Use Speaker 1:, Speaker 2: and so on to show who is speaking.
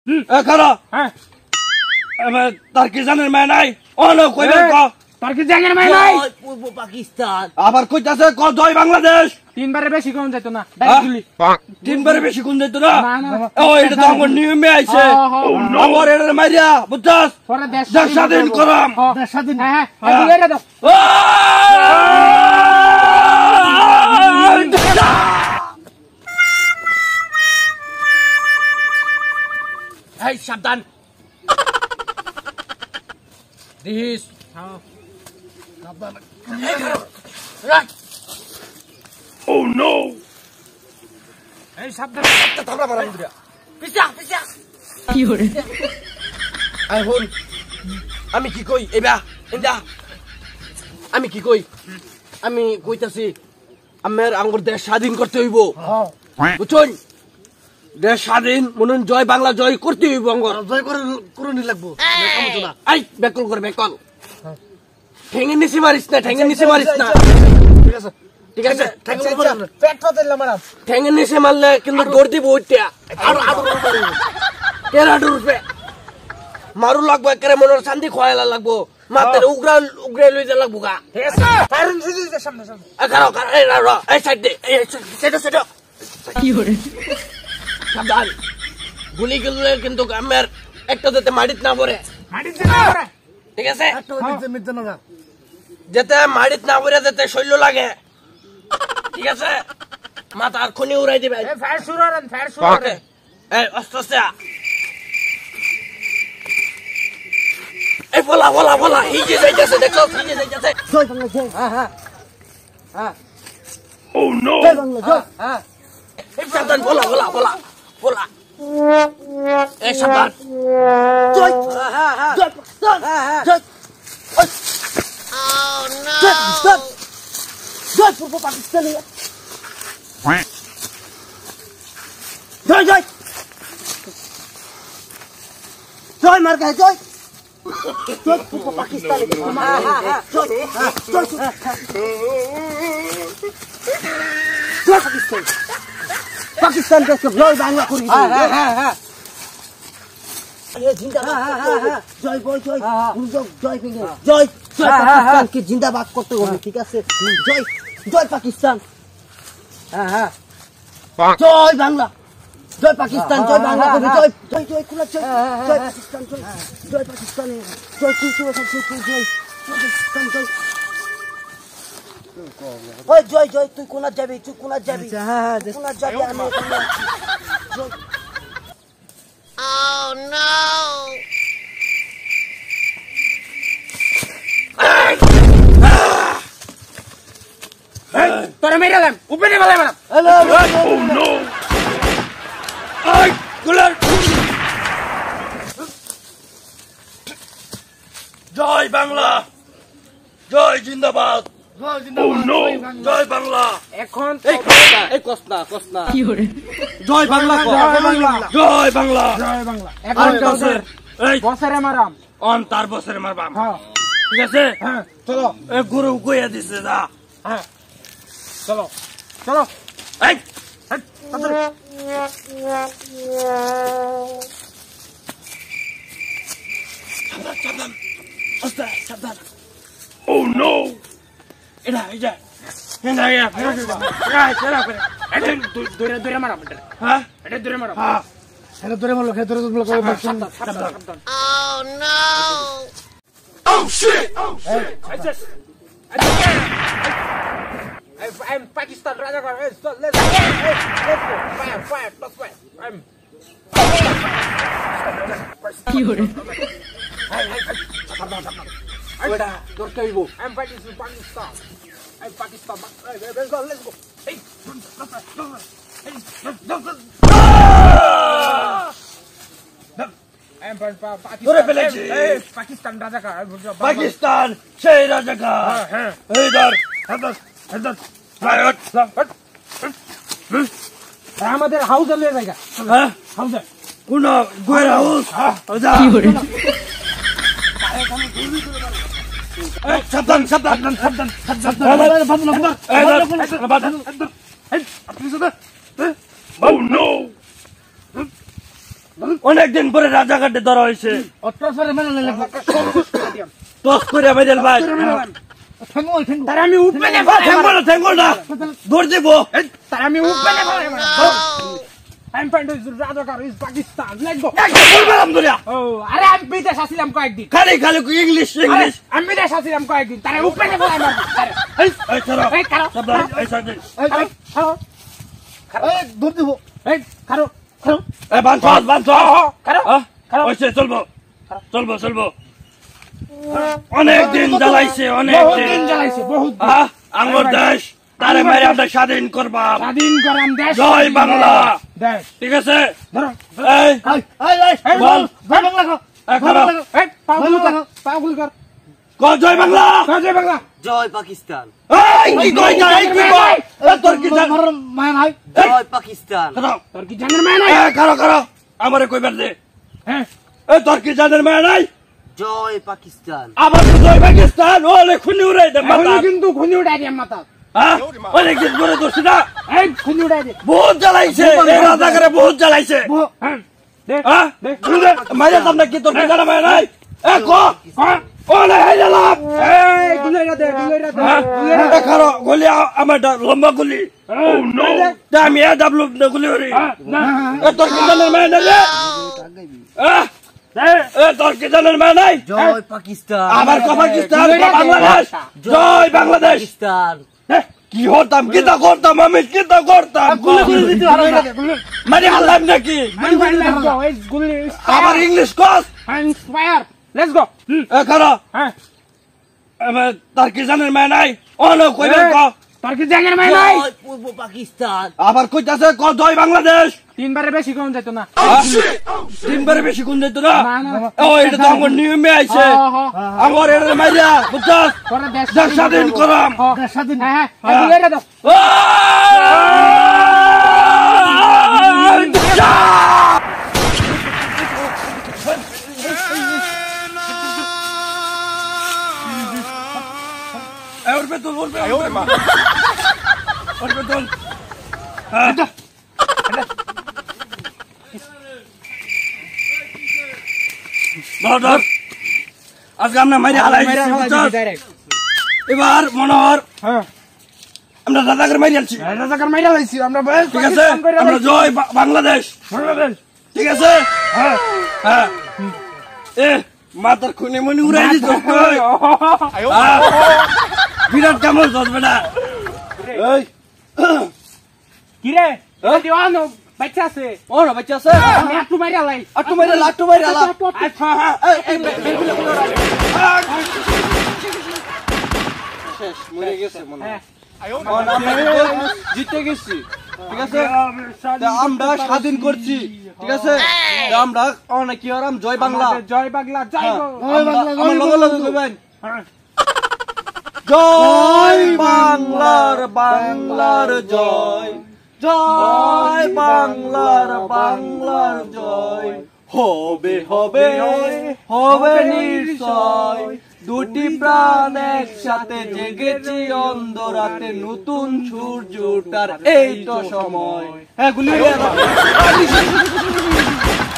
Speaker 1: খারা তার কি জানের মেয়ে নাই
Speaker 2: তার কি জানের মেয়ে নাই
Speaker 3: পূর্ব পাকিস্তান
Speaker 1: আবার কইতাছে জয় বাংলাদেশ
Speaker 2: তিনবারে বেশি কোন যাইতো না
Speaker 1: তিনবারে বেশি কোন যাইতো না এটা তো আমার নিয়মে আইছে আমার এটা মারিয়া বুঝছস দেশ স্বাধীন করাম
Speaker 2: দেশ স্বাধীন হ্যাঁ দাও
Speaker 3: এই সাবধান দিস
Speaker 1: Oh no!
Speaker 2: এই সাবধান
Speaker 1: থামরা মারা মুদ্রা
Speaker 3: পিছা পিছা
Speaker 2: কি হরে
Speaker 1: আই হল আমি কি কই এবা ইন্দা আমি কি কই আমি কইতাছি আমার আঙ্গুর দেশ স্বাধীন করতে হইব বুঝছুন দেশ স্বাধীন মনুন জয় বাংলা জয় করতে হইব আঙ্গুর জয় করে করুনি লাগবো আই বেকল করে বেকল ঠেঙ্গে নিচে মারিস না ঠেঙ্গে নিচে মারিস না ঠিক আছে ঠিক আছে
Speaker 2: পেটটা দিলাম মারা
Speaker 1: ঠেঙ্গে নিচে মারলে কিন্তু দৌড় দিব ওইটা আর তেরাডু রুপে মারু লাগবো একেবারে মনের শান্তি খোয়াইলা লাগবো মাতের উগরা লই যা লাগবো গা
Speaker 2: ঠিক আছে ফায়ারিং দিতে সামনে সামনে
Speaker 1: এই সাইড দে এই সেটা
Speaker 2: কি হরে
Speaker 1: সাবধান গুলি গেলে কিন্তু আমার একটা যেতে মাটিত না পড়ে
Speaker 2: মাটিতে না পড়ে
Speaker 1: ঠিক আছে
Speaker 2: একটা দিতে মিটতে না
Speaker 1: যেতে মাটিত না পড়ে যেতে শৈল লাগে ঠিক আছে মাথার খনি উড়াই দিবে
Speaker 2: এই ফায়ার শুরু করেন
Speaker 1: এই আস্তে আস্তে এই বলা হিজে যাইতেছে দেখো হিজে যাইতেছে
Speaker 3: জয় বাংলা জয় হ্যাঁ
Speaker 1: ও নো
Speaker 3: জয় বাংলা জয়
Speaker 1: এই সাবধান বলা এই সাবধান
Speaker 3: জয় জয় পাকিস্তান জয় oh no জয় পূর্ব পাকিস্তান জয় জয় জয় মার গায়ে জয় জয় পূর্ব পাকিস্তান জয় জয় জয় পাকিস্তান পাকিস্তান কে জয় বাংলা করি জয় বই জয় জয় জয় জয় পাকিস্তানকে জিন্দাবাদ করতে হবে ঠিক আছে জয় জয় পাকিস্তান জয় বাংলা জয় পাকিস্তান জয় বাংলা করবে জয় জয় জয় কোন জয় জয় পাকিস্তান জয় পাকিস্তান জয় জয় পাকিস্তান জয় ওই জয় জয় তুই কোন যাবি কোন যাবি আমি জয়
Speaker 4: Oh no!
Speaker 2: তোরা মেরে দেন উপরে বলে ম্যাডাম
Speaker 1: oh no ay গুলার জয় বাংলা জয় জিন্দাবাদ oh no জয় বাংলা
Speaker 2: এখন
Speaker 1: এই কসনা
Speaker 2: কি হরে
Speaker 1: জয় বাংলা জয় বাংলা
Speaker 2: এখন
Speaker 1: এই
Speaker 2: বছরে মারাম
Speaker 1: তার বছরে মারবাম
Speaker 2: হ্যাঁ
Speaker 1: ঠিক আছে
Speaker 2: হ্যাঁ চলো
Speaker 1: এই গুরু কইয়া দিছে যা
Speaker 2: হ্যাঁ চলো চলো
Speaker 1: এই সাবধান আস্তে সাবধান oh no এটা
Speaker 2: দূরে মারাম
Speaker 1: হ্যাঁ
Speaker 2: এটা দূরে মারাম
Speaker 1: হ্যাঁ
Speaker 2: এটা দূরে মারলো
Speaker 4: Oh no!
Speaker 1: oh shit
Speaker 2: I'm Pakistan Raja let's go fire I'm কি হরে
Speaker 1: ওটা করতে হইব
Speaker 2: I'm Pakistan let's go hey Pakistan রাজাকার
Speaker 1: পাকিস্তান সেই রাজাকার এইদার হেদার রায়ট
Speaker 2: আমাদের হাউসে লিয়ে জায়গা
Speaker 1: হ্যাঁ
Speaker 2: হাউসে
Speaker 1: কোন গোয়ের হাউস
Speaker 2: কি করে
Speaker 1: সাবধান oh no অনেকদিন পরে রাজাঘাটে ধরা হয়েছে
Speaker 3: অত্যাচারে মেনে নিলে
Speaker 1: টস করে মেডেল ভাই
Speaker 2: তার আমি উপরে
Speaker 1: ঠেঙ্গল না দৌড় দেবো
Speaker 2: তার আমি উপরে I'm fine to Radhakar is Pakistan. Let's go. Oh, আরে আমি বিদেশ আসছিলাম কয়েকদিন।
Speaker 1: খালি ইংলিশ
Speaker 2: আমি বিদেশ আসছিলাম কয়েকদিন। তারে উপরে বলে আমার।
Speaker 1: এই ছাড়ো
Speaker 2: এই কারো।
Speaker 1: এই সাইডে
Speaker 2: খারো।
Speaker 3: এই দৌড় দিব
Speaker 2: এই খারো।
Speaker 1: এই বাঁধ
Speaker 2: খারো। খারো।
Speaker 1: ওইসে চলবো অনেক দিন জ্বালাইছে
Speaker 2: বহুত দিন জ্বালাইছে বহুত দিন।
Speaker 1: আঙ্গুর দেশ তারে মেরে আমরা স্বাধীন করবা
Speaker 2: স্বাধীন করাম দেশ।
Speaker 1: জয় বাংলা
Speaker 2: দেশ।
Speaker 1: ঠিক আছে
Speaker 2: ধরো।
Speaker 1: এই
Speaker 3: এই বল জয় বাংলা কর
Speaker 1: খারাপ
Speaker 2: এই পাগুল কর।
Speaker 1: জয় বাংলা
Speaker 2: জয় বাংলা।
Speaker 3: জয় পাকিস্তান
Speaker 1: এই কই না এই কি কই তোর কি জান
Speaker 3: মায়া নাই জয় পাকিস্তান
Speaker 2: তোর কি জানার মানে নাই?
Speaker 1: করো আমারে কইবার দে
Speaker 2: হ্যাঁ।
Speaker 1: এই তোর কি জানের মানে নাই
Speaker 3: জয় পাকিস্তান
Speaker 1: আবার তো জয় পাকিস্তান ওলে খুনি উড়াই দে মাথা
Speaker 2: কিন্তু খুনি উড়াই দিয়ে মাথা।
Speaker 1: অনেক দিন পরে দোষী না
Speaker 2: এই খুনি উড়াই দিয়ে।
Speaker 1: বহুত জ্বালাইছে এই রাজাকারে বহুত জ্বালাইছে
Speaker 2: হ্যাঁ। দেখ।
Speaker 1: মাইরা সামনে কি তোর কি জানা মানে নাই এ কো ওলে হেলাম
Speaker 2: এই গুলেরা দে।
Speaker 1: খারো গুলি আমার লম্বা গুলি ও নো আমি ডাব্লু গুলি ওরে এ তোর কি জানের মানে রে এ তোর কি জানের মানে নাই
Speaker 3: জয় পাকিস্তান
Speaker 1: আবার পাকিস্তান বাংলাদেশ জয় বাংলাদেশ
Speaker 3: পাকিস্তান
Speaker 1: কি হতাম কিতা করতাম আমি কিতা করতাম
Speaker 3: গুলি দিতে ভালো লাগে
Speaker 1: মানে হালাম নাকি আবার ইংলিশ কস
Speaker 2: Let's go.
Speaker 1: এ খারো
Speaker 2: হ্যাঁ।
Speaker 1: তার কি জানের মানে নাই অন কইবেন ক
Speaker 2: তোর কি জানার মানে নাই?
Speaker 3: জয় পূর্ব পাকিস্তান
Speaker 1: আবার কইতাছে ক জয় বাংলাদেশ
Speaker 2: তিনবারে বেশি কোন যাইতো না।
Speaker 1: তিনবারে বেশি কোন দিত না
Speaker 2: না, না।
Speaker 1: ও এটা তো আমার নিয়মে আইছে আমার এর মাইরা বুঝছস
Speaker 2: তোরা দেশ
Speaker 1: দেশ স্বাধীন করাম
Speaker 2: স্বাধীন। হ্যাঁ হ্যাঁ গুলেরা দাও।
Speaker 1: ওর বেতন আজকে আমরা মাইরে হালাই এবার মনোহর
Speaker 2: হ্যাঁ।
Speaker 1: আমরা রাজাকার মাইরে আনছি
Speaker 2: রাজাকার মাইরা লাইছি আমরা।
Speaker 1: ঠিক আছে আমরা জয় বাংলাদেশ ঠিক আছে
Speaker 2: হ্যাঁ।
Speaker 1: হ্যাঁ এ মাথার খুনে মনে উড়াই দিত বিরাট কামল চলবে না এই
Speaker 2: কি রে দিওয়ানো বাচ্চা আছে।
Speaker 1: ও না বাচ্চা আছে
Speaker 2: আমি একটু মাইরা লাই।
Speaker 1: আটু মাইরা
Speaker 2: আচ্ছা হ্যাঁ।
Speaker 1: শেষ মরে গেছে মনে হয়
Speaker 2: হ্যাঁ।
Speaker 1: জিতে গেছি ঠিক আছে তা আমরা স্বাধীন করছি ঠিক আছে তা আমরা অনেক কি আরাম জয় বাংলা
Speaker 2: জয় বাংলা জয় গো।
Speaker 1: আমার লগে লগে কইবেন
Speaker 2: হ্যাঁ।
Speaker 1: জয় বাংলার জয় জয় বাংলার জয় হবে হবে হবে নিশ্চয় দুটি প্রাণ একসাথে জেগেছি অন্ধরাতে নতুন সূর্য ওঠার এই তো সময় হ্যাঁ গুলি